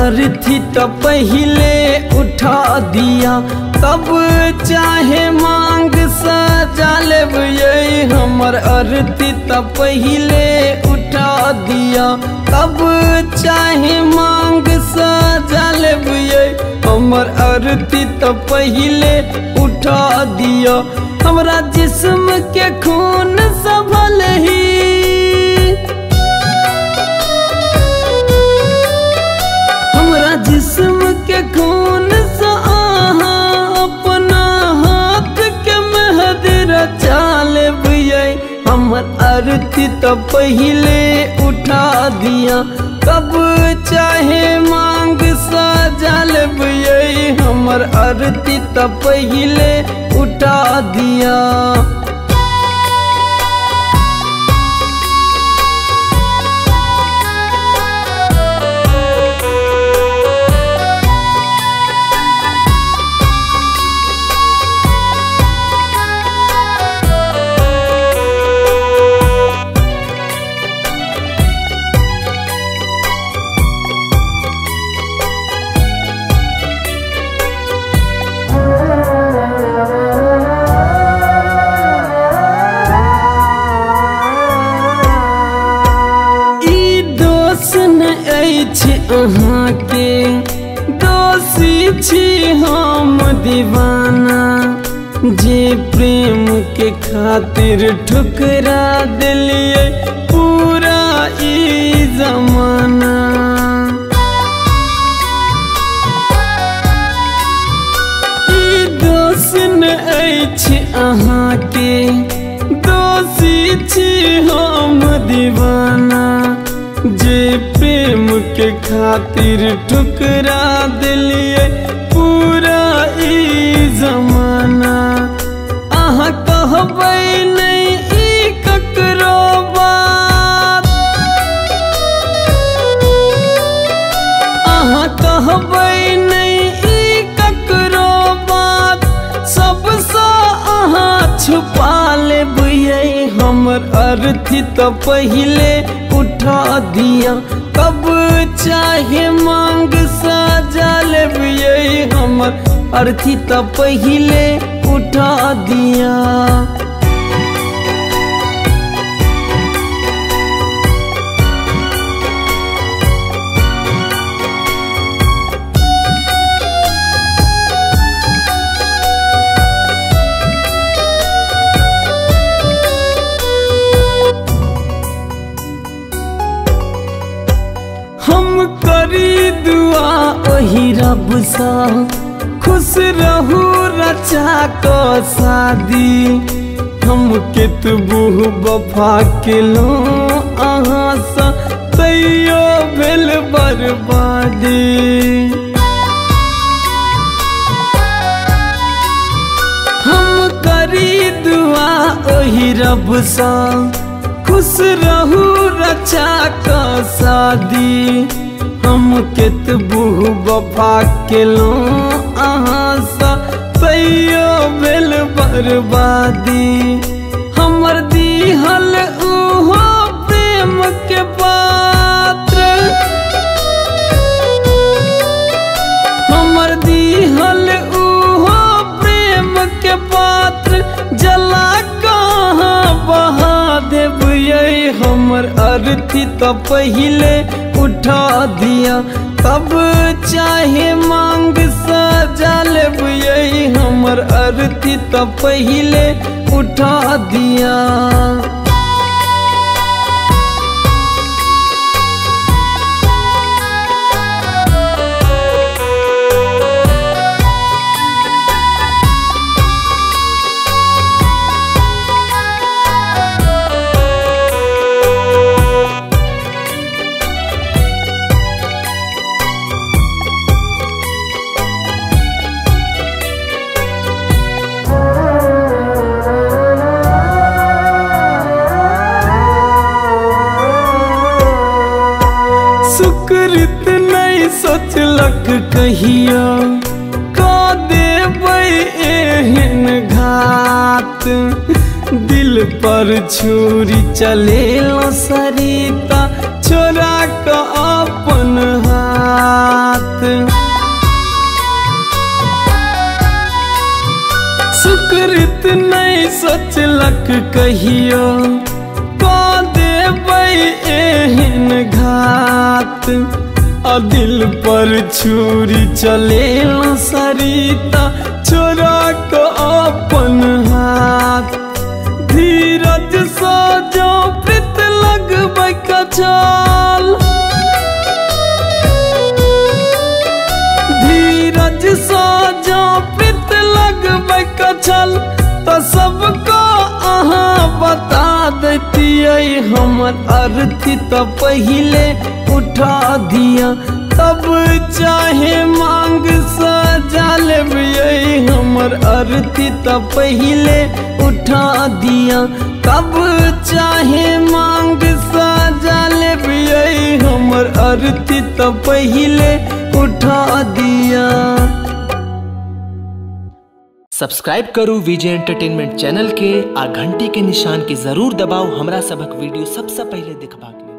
अर्थी तो पहले उठा दिया, तब चाहे मांग सजा लेब ये। हमर अर्थी तो पहले उठा दिया, तब चाहे मांग सजा लेब ये। हमर अर्थी तो पहले उठा दिया, हमरा जिस्म के खून संभल ही, हमरा जिस्म के खून से अपना हाथ के मेहंदी रचा लेब ये। हमर अर्थी तो पहले उठा दिया, तब चाहे मांग सजा लेब ये। हमर अर्थी तो पहले उठा दिया। अहाँ के दोषी छी हम दीवाना, जे प्रेम के खातिर ठुकरा दिलिए पूरा ई जमाना। ई दोष न अछि अहाँ के, दोषी छी हम दीवाना, जे प्रेम के खातिर ठुकरा दिलिए पूरा ई जमाना। अहाँ कहबै नहीं ई ककरो बात, अहाँ कहबै नहीं ई ककरो बात, सबसे अहाँ छुपा लेब ये। हमर अर्थी तो पहले उठा दिया, कब चाहे मांग सजा लेब ये। हमर अर्थी तो पहले उठा दिया। हम करी दुआ ओही रब सा, खुश रहू रचा को शादी। हम केतबू वफा केलो अहाँ सा, तैयो भेल बर्बादी। हम करी दुआ ओही रब सा, खुश रहू रचा का शादी। हम केतबू वफा केलो अहाँ सा, तैयो भेल बर्बादी। हमर दिहल उहो प्रेम के पात्र, हमर दिहल उहो प्रेम के पात्र, जला कहाँ बहा देब ये। हमर अर्थी तो पहले उठा दिया, तब चाहे मांग सजा लेब ये। हमर अर्थी तो पहले उठा दिया। सुकृत नहीं सोचलक कहिया, का देबै एहन घात। दिल पर छुरी चलेलो सरिता, छोरा का अपन हाथ। सुकृत नहीं सोचलक कहियो को देबै एहन घात। आ दिल पर छुरी चले सरिता छोड़ा को अपन हाथ। धीरज सा जो प्रीत लगबै कछाल, धीरज सा जो प्रीत लगबै कछाल तो सबको अहाँ बता देतियै। हमर अर्थी तो पहिले उठा दिया, तब चाहे मांग सजा लेबियै। हमर अर्थी तो पहिले उठा दिया, तब चाहे मांग सजा लेबियै। हमर अर्थी तो पहिले उठा दिया। सब्सक्राइब करू विजय एंटरटेनमेंट चैनल के आ घंटी के निशान के जरूर दबाओ हमरा सबक वीडियो सबसे पहले देखबाक लेल।